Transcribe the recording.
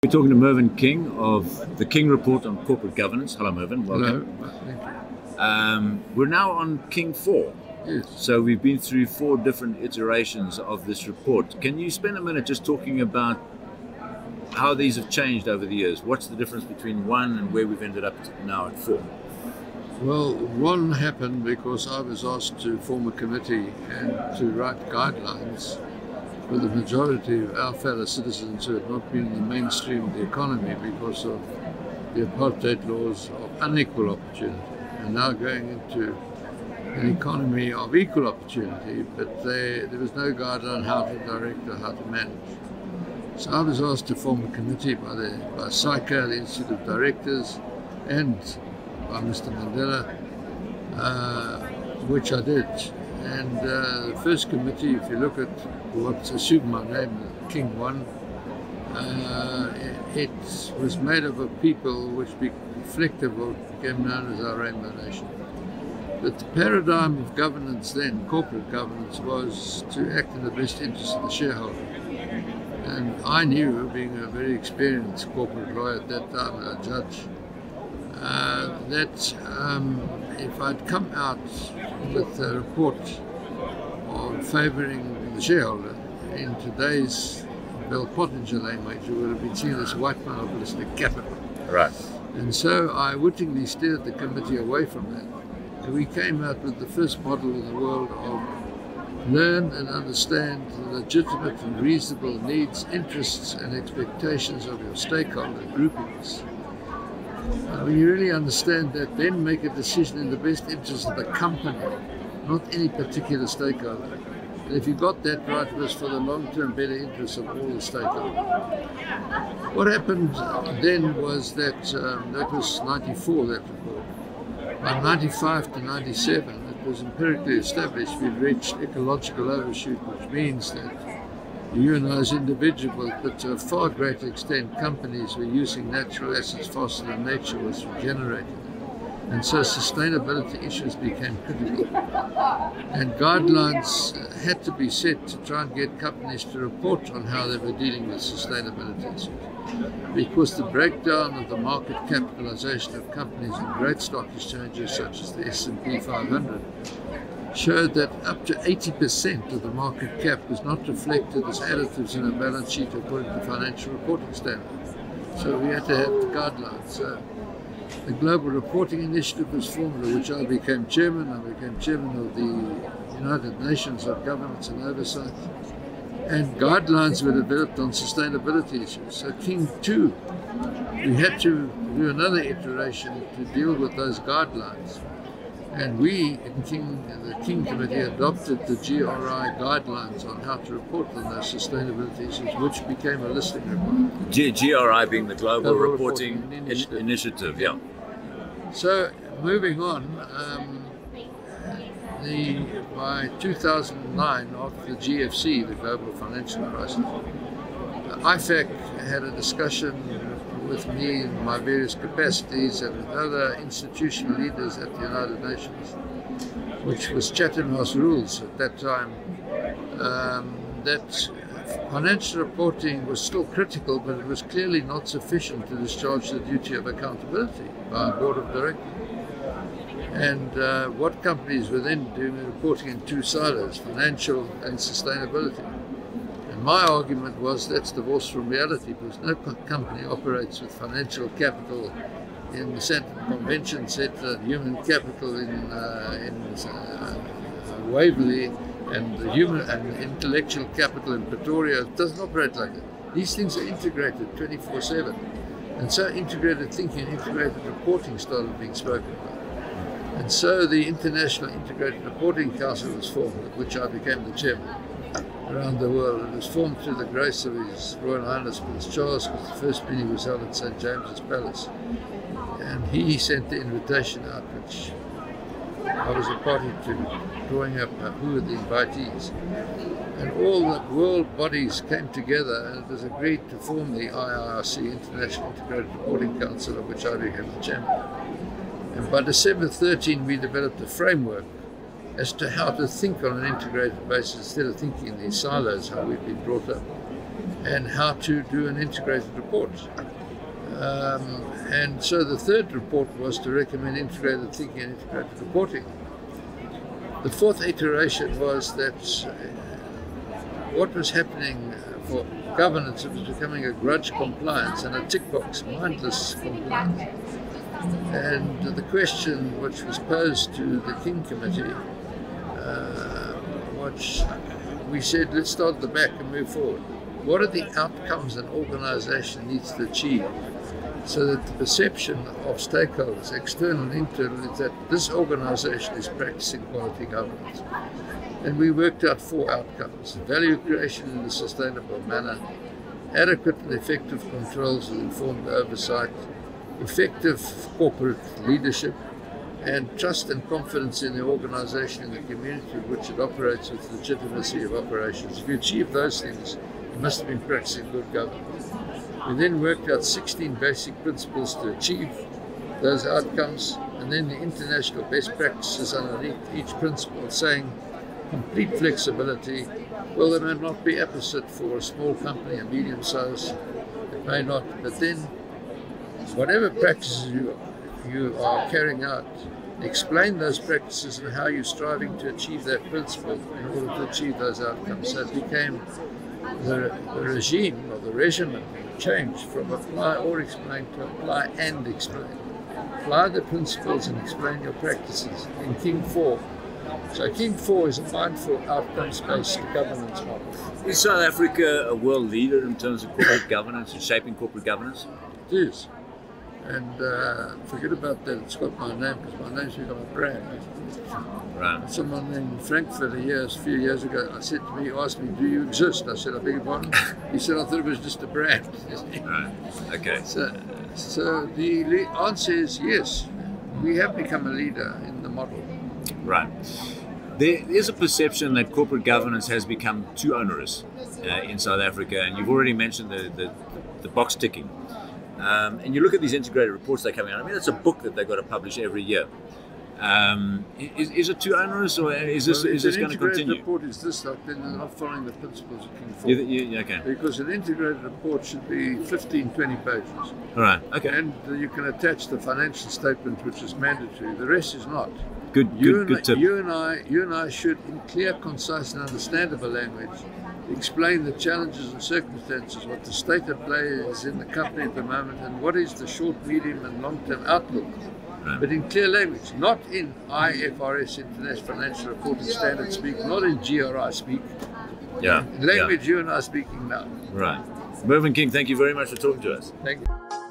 We're talking to Mervyn King of the King Report on Corporate Governance. Hello, Mervyn. Welcome. Hello. We're now on King 4. Yes. So we've been through 4 different iterations of this report. Can you spend a minute just talking about how these have changed over the years? What's the difference between 1 and where we've ended up now at 4? Well, 1 happened because I was asked to form a committee and to write guidelines for the majority of our fellow citizens who had not been in the mainstream of the economy because of the apartheid laws of unequal opportunity, and now going into an economy of equal opportunity, but there was no guideline how to direct or how to manage. So I was asked to form a committee by SAICA, the Institute of Directors, and by Mr. Mandela, which I did. And the first committee, if you look at what's assumed my name, King 1, it was made up of people which reflective of what became known as our Rainbow Nation. But the paradigm of governance then, corporate governance, was to act in the best interest of the shareholder. And I knew, being a very experienced corporate lawyer at that time, and a judge, that if I'd come out with a report of favouring the shareholder in today's Bill Pottinger language, it would have been seen as white monopolistic capital. Right. And so I wittingly steered the committee away from that. And we came out with the first model in the world of learn and understand the legitimate and reasonable needs, interests and expectations of your stakeholder groupings. When you really understand that, then make a decision in the best interest of the company, not any particular stakeholder. And if you got that right, it was for the long-term better interests of all the stakeholders. What happened then was that, that was 94, that report. By 95 to 97, it was empirically established we'd reached ecological overshoot, which means that you and I as individuals, but to a far greater extent, companies were using natural assets faster than nature was regenerating. And so sustainability issues became critical. And guidelines had to be set to try and get companies to report on how they were dealing with sustainability issues. Because the breakdown of the market capitalization of companies in great stock exchanges such as the S&P 500 showed that up to 80% of the market cap was not reflected as additives in a balance sheet according to financial reporting standards. So we had to have the guidelines. So the Global Reporting Initiative was formed, of which I became chairman. I became chairman of the United Nations of Governance and Oversight. And guidelines were developed on sustainability issues. So King 2, we had to do another iteration to deal with those guidelines. And we, in the King Committee, adopted the GRI guidelines on how to report on those sustainability issues, which became a listing requirement. GRI being the Global Reporting Initiative, yeah. So, moving on, by 2009, after the GFC, the global financial crisis, IFAC had a discussion with me in my various capacities and with other institutional leaders at the United Nations, which was Chatham House rules at that time, that financial reporting was still critical, but it was clearly not sufficient to discharge the duty of accountability by a board of directors. And what companies were then doing reporting in 2 silos, financial and sustainability. My argument was that's divorced from reality, because no company operates with financial capital in the Sandton Convention Centre, human capital in Waverley, and the human and intellectual capital in Pretoria. It doesn't operate like that. These things are integrated 24/7, and so integrated thinking and integrated reporting started being spoken about. And so the International Integrated Reporting Council was formed, of which I became the chairman. Around the world. It was formed through the grace of His Royal Highness Prince Charles, because the first meeting was held at St. James's Palace. And he sent the invitation out, which I was a party to, drawing up who were the invitees. And all the world bodies came together, and it was agreed to form the IIRC, International Integrated Reporting Council, of which I became the chairman. And by December 13, we developed a framework as to how to think on an integrated basis instead of thinking in these silos, how we've been brought up. and how to do an integrated report. And so the third report was to recommend integrated thinking and integrated reporting. The fourth iteration was that what was happening for governance, it was becoming a grudge compliance and a tick box, mindless compliance. And the question which was posed to the King Committee, which we said, let's start at the back and move forward. What are the outcomes an organisation needs to achieve so that the perception of stakeholders, external and internal, is that this organisation is practicing quality governance? And we worked out 4 outcomes: value creation in a sustainable manner, adequate and effective controls with informed oversight, effective corporate leadership, and trust and confidence in the organisation and the community in which it operates with legitimacy of operations. If you achieve those things, you must have been practicing good governance. We then worked out 16 basic principles to achieve those outcomes, and then the international best practices underneath each principle, saying complete flexibility. Well, they may not be apposite for a small company, a medium size, it may not, but then whatever practices you are carrying out, explain those practices and how you're striving to achieve that principle in order to achieve those outcomes. So it became the regime or the regimen changed from apply or explain to apply and explain. Apply the principles and explain your practices in King 4. So King 4 is a mindful, outcomes-based governance model. Is South Africa a world leader in terms of corporate governance and shaping corporate governance? It is. And forget about that, it's got my name, because my name's become a brand. Right. Someone in Frankfurt a few years ago, he asked me, do you exist? I said, I beg your pardon? He said, I thought it was just a brand. Right, okay. So the answer is yes, we have become a leader in the model. Right. There is a perception that corporate governance has become too onerous in South Africa, and you've already mentioned the box ticking. And you look at these integrated reports that are coming out. I mean, it's a book that they've got to publish every year. Is it too onerous, or is this going to continue? An integrated report is this, like then they're not following the principles of King 4. Okay. Because an integrated report should be 15, 20 pages. All right, okay. And you can attach the financial statement, which is mandatory. The rest is not. Good tip. You and I should, in clear, concise, and understandable language, explain the challenges and circumstances, what the state of play is in the company at the moment, and what is the short, medium, and long-term outlook. Right. But in clear language, not in IFRS, International Financial Reporting Standard speak, not in GRI speak. Yeah. Language you and I are speaking now. Right. Mervyn King, thank you very much for talking to us. Thank you.